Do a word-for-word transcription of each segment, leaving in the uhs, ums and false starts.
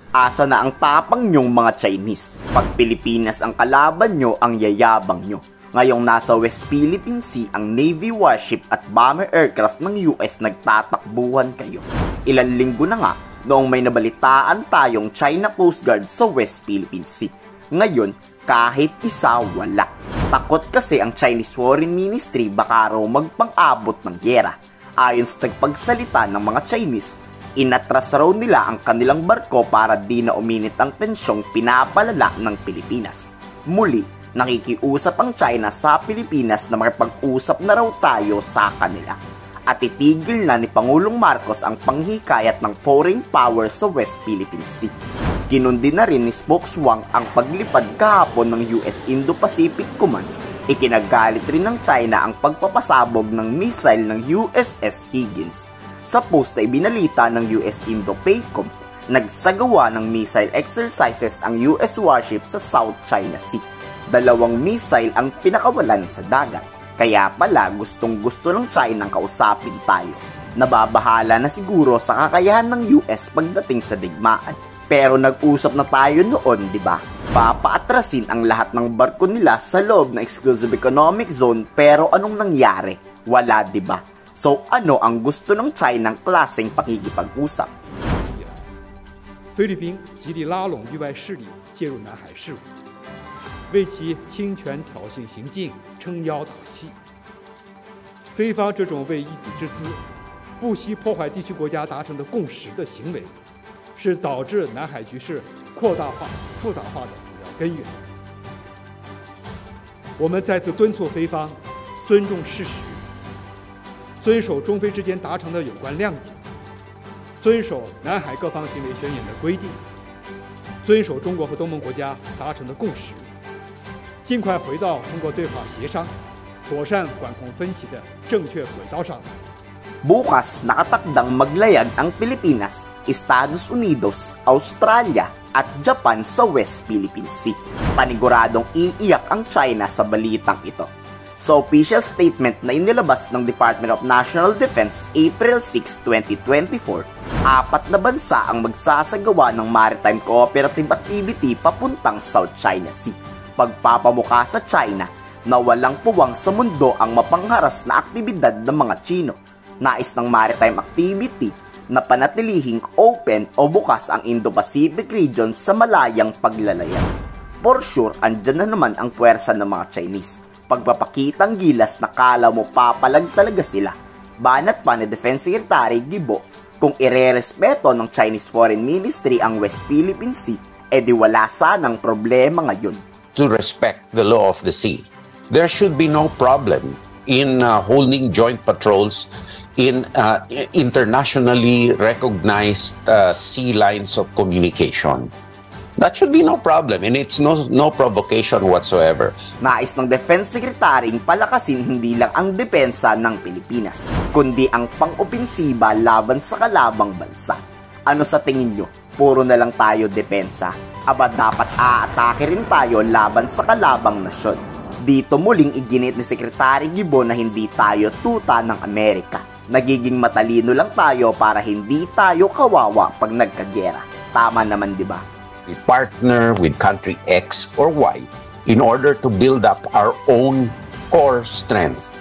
Asa na ang tapang nyong mga Chinese? Pag Pilipinas ang kalaban nyo, ang yayabang nyo. Ngayong nasa West Philippine Sea ang Navy warship at bomber aircraft ng U S nagtatakbuhan kayo. Ilan linggo na nga noong may nabalitaan tayong China Coast Guard sa West Philippine Sea. Ngayon, kahit isa wala. Takot kasi ang Chinese Foreign Ministry baka raw magpang-abot ng gyera. Ayon sa tagpagsalita ng mga Chinese, inatras raw nila ang kanilang barko para di na uminit ang tensyong pinapalala ng Pilipinas. Muli, nakikiusap ang China sa Pilipinas na makipag-usap na raw tayo sa kanila. At itigil na ni Pangulong Marcos ang panghikayat ng foreign power sa West Philippine Sea. Kinundi na rin ni Spokeswang ang paglipad kahapon ng U S Indo-Pacific Command. Ikinagalit rin ng China ang pagpapasabog ng missile ng U S S Higgins. Sa post na ibinalita ng U S Indo-PACOM, nagsagawa ng missile exercises ang U S warship sa South China Sea. Dalawang missile ang pinakawalan sa dagat. Kaya pala gustong gusto ng China ang kausapin tayo. Nababahala na siguro sa kakayahan ng U S pagdating sa digmaan. Pero nag-usap na tayo noon, di ba? Papaatrasin ang lahat ng barko nila sa loob ng Exclusive Economic Zone, pero anong nangyari? Wala, di ba? So ano ang gusto ng China ng klaseng pakikipag-usap? 菲律宾极力拉拢域外势力介入南海事务，为其侵权挑衅行径撑腰打气。菲方这种为一己之私、不惜破坏地区国家达成的共识的行为，是导致南海局势扩大化、复杂化的主要根源。我们再次敦促菲方尊重事实，遵守中菲之间达成的有关谅解，遵守南海各方行为宣言的规定，遵守中国和东盟国家达成的共识，尽快回到通过对话协商、妥善管控分歧的正确轨道上。 Bukas nakatakdang maglayag ang Pilipinas, Estados Unidos, Australia at Japan sa West Philippine Sea. Paniguradong iiyak ang China sa balitang ito. Sa official statement na inilabas ng Department of National Defense April sixth, twenty twenty-four, apat na bansa ang magsasagawa ng maritime cooperative activity papuntang South China Sea. Pagpapamukha sa China na walang puwang sa mundo ang mapangharas na aktibidad ng mga Chino. Nais ng maritime activity na panatilihing open o bukas ang Indo-Pacific region sa malayang paglalayag. For sure, andyan na naman ang puwersa ng mga Chinese. Pagpapakitang gilas na kala mo papalag talaga sila. Banat pa ni Defense Secretary Gibo, kung irerespeto ng Chinese Foreign Ministry ang West Philippine Sea, edi wala sanang problema ngayon. To respect the law of the sea, there should be no problem in uh, holding joint patrols in uh, internationally recognized uh, sea lines of communication. That should be no problem, and it's no no provocation whatsoever. Nais ng Defense Secretary palakasin hindi lang ang depensa ng Pilipinas, kundi ang pang-opensiba laban sa kalabang bansa. Ano sa tingin nyo? Puro na lang tayo depensa? Aba dapat aatake rin tayo laban sa kalabang nasyon. Dito muling iginit ni Secretary Gibo na hindi tayo tuta ng Amerika. Nagiging matalino lang tayo para hindi tayo kawawa pag nagkagera. Tama naman, di ba? We partner with country X or Y in order to build up our own core strength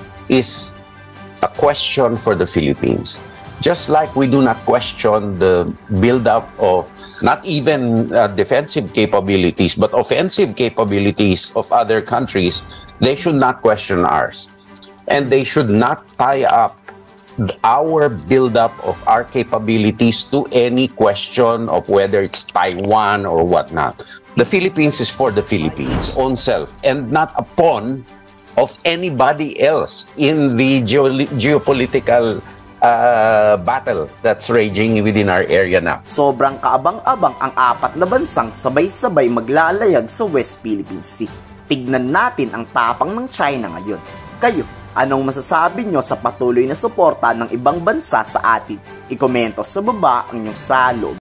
is a question for the Philippines. Just like we do not question the build-up of not even uh, defensive capabilities, but offensive capabilities of other countries, they should not question ours. And they should not tie up our build-up of our capabilities to any question of whether it's Taiwan or whatnot. The Philippines is for the Philippines' own self and not a pawn of anybody else in the geo geopolitical uh, battle that's raging within our area now. Sobrang kaabang-abang ang apat na bansang sabay-sabay maglalayag sa West Philippine Sea. Tignan natin ang tapang ng China ngayon. Kayo, anong masasabi nyo sa patuloy na suporta ng ibang bansa sa atin? I-komento sa baba ang inyong salog.